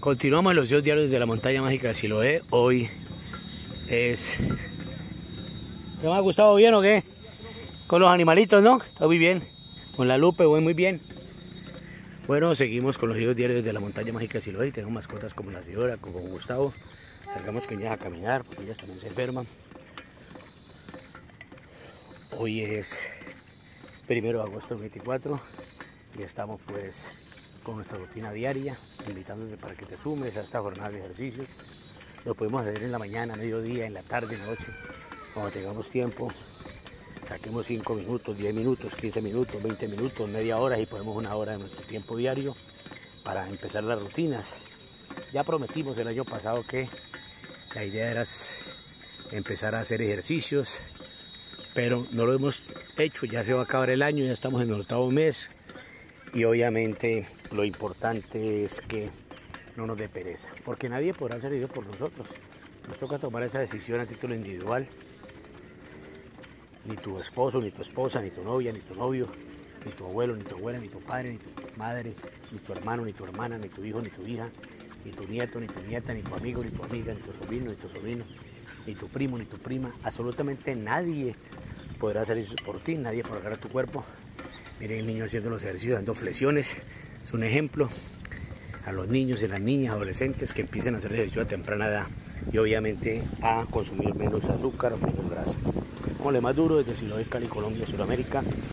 Continuamos los 2 diarios de la montaña mágica de Siloé. Hoy es... ¿Te ha gustado bien o qué? Con los animalitos, ¿no? Está muy bien. Con la Lupe, voy muy bien. Bueno, seguimos con los 2 diarios de la montaña mágica de Siloé. Tengo mascotas como la señora, como Gustavo. Salgamos con ellas a caminar, porque ellas también se enferman. Hoy es 1 de agosto del 24 y estamos pues con nuestra rutina diaria, invitándote para que te sumes a esta jornada de ejercicio. Lo podemos hacer en la mañana, mediodía, en la tarde, noche, cuando tengamos tiempo. Saquemos 5 minutos, 10 minutos, 15 minutos, 20 minutos, media hora y ponemos 1 hora de nuestro tiempo diario para empezar las rutinas. Ya prometimos el año pasado que la idea era empezar a hacer ejercicios, pero no lo hemos hecho. Ya se va a acabar el año, ya estamos en el 8º mes y obviamente lo importante es que no nos dé pereza, porque nadie podrá hacer ello por nosotros. Nos toca tomar esa decisión a título individual. Ni tu esposo, ni tu esposa, ni tu novia, ni tu novio, ni tu abuelo, ni tu abuela, ni tu padre, ni tu madre, ni tu hermano, ni tu hermana, ni tu hijo, ni tu hija, ni tu nieto, ni tu nieta, ni tu amigo, ni tu amiga, ni tu sobrino, ni tu sobrino, ni tu primo, ni tu prima. Absolutamente nadie podrá hacer eso por ti, nadie podrá agarrar tu cuerpo. Miren el niño haciendo los ejercicios, dando flexiones, es un ejemplo a los niños y las niñas, adolescentes que empiecen a hacer ejercicio a temprana edad y obviamente a consumir menos azúcar o menos grasa. Más duro desde Siloé, Cali, Colombia, Sudamérica.